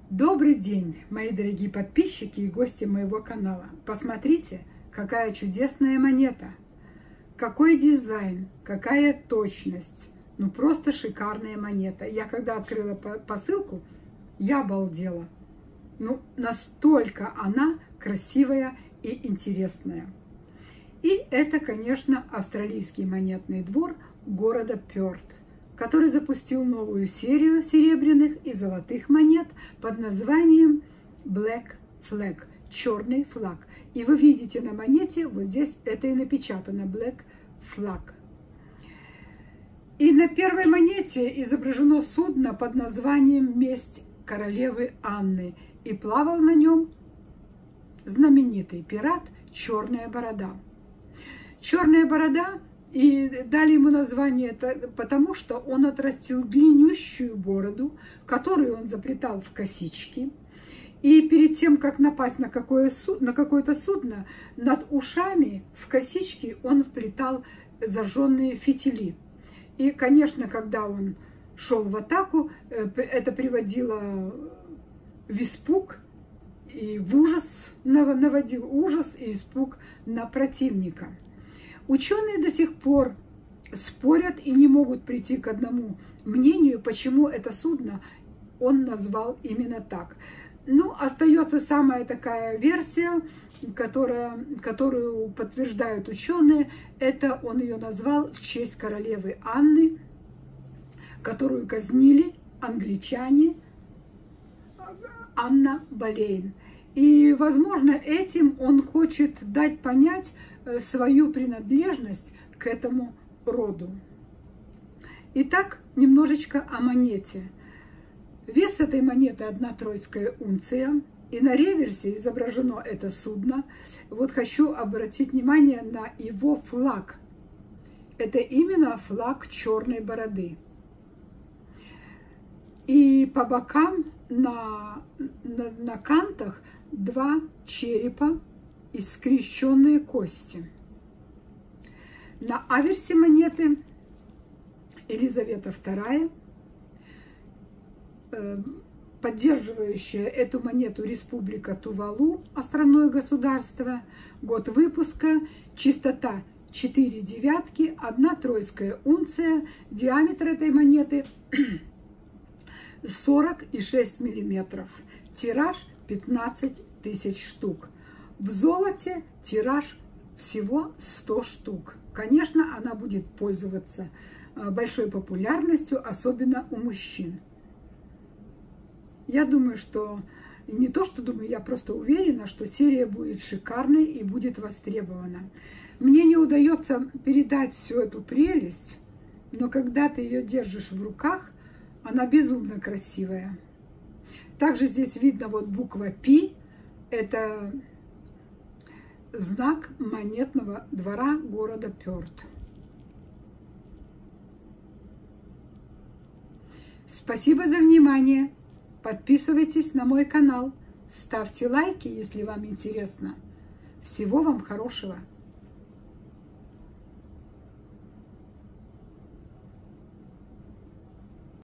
Добрый день, мои дорогие подписчики и гости моего канала. Посмотрите, какая чудесная монета. Какой дизайн, какая точность. Ну просто шикарная монета. Я когда открыла посылку, я обалдела. Ну настолько она красивая и интересная. И это, конечно, австралийский монетный двор города Пёрт, который запустил новую серию серебряных и золотых монет под названием Black Flag, черный флаг. И вы видите на монете, вот здесь это и напечатано, Black Flag. И на первой монете изображено судно под названием «Месть королевы Анны», и плавал на нем знаменитый пират Черная Борода. Черная Борода, и дали ему название потому, что он отрастил длиннющую бороду, которую он заплетал в косички. И перед тем, как напасть на какое-то судно, над ушами в косички он вплетал зажженные фитили. И, конечно, когда он шел в атаку, это приводило в испуг и в ужас, наводил ужас и испуг на противника. Ученые до сих пор спорят и не могут прийти к одному мнению, почему это судно он назвал именно так. Ну, остается самая такая версия, которую подтверждают ученые. Это он ее назвал в честь королевы Анны, которую казнили англичане, Анна Болейн. И, возможно, этим он хочет дать понять свою принадлежность к этому роду. Итак, немножечко о монете. Вес этой монеты 1 тройская унция, и на реверсе изображено это судно. Вот хочу обратить внимание на его флаг. Это именно флаг Черной Бороды. И по бокам на кантах 2 черепа и скрещенные кости. На аверсе монеты Елизавета II, поддерживающая эту монету Республика Тувалу, островное государство, год выпуска, чистота 4 девятки, 1 тройская унция, диаметр этой монеты 40,6 миллиметров, тираж 15 тысяч штук. В золоте тираж всего 100 штук. Конечно, она будет пользоваться большой популярностью, особенно у мужчин. Я думаю, что не то, что думаю, я просто уверена, что серия будет шикарной и будет востребована. Мне не удается передать всю эту прелесть, но когда ты ее держишь в руках, она безумно красивая. Также здесь видно вот буква «Пи». Это знак монетного двора города Пёрт. Спасибо за внимание. Подписывайтесь на мой канал. Ставьте лайки, если вам интересно. Всего вам хорошего.